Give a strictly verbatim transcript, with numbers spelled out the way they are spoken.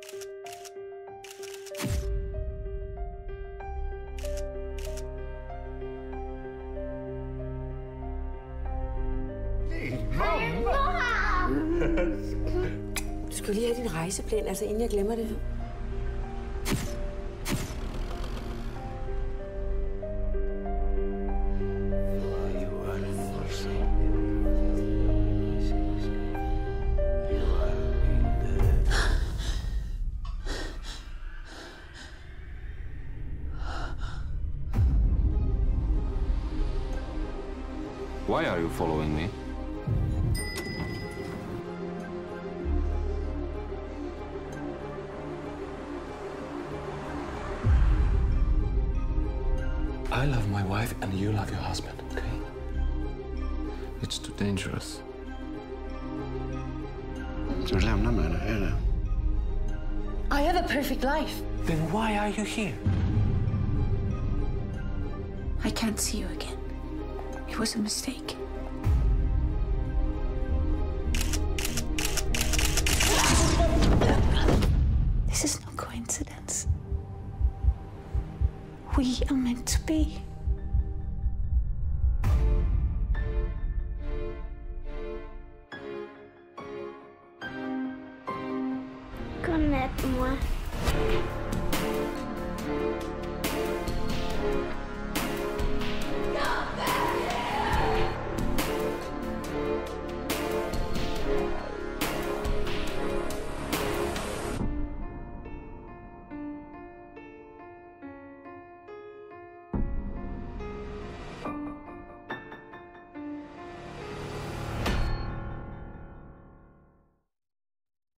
Du skal lige have din rejseplan, altså inden jeg glemmer det. Why are you following me? I love my wife and you love your husband, okay? It's too dangerous. Du lämnar mig nu, är det? I have a perfect life. Then why are you here? I can't see you again. It was a mistake. This is no coincidence. We are meant to be. Godnat, mor.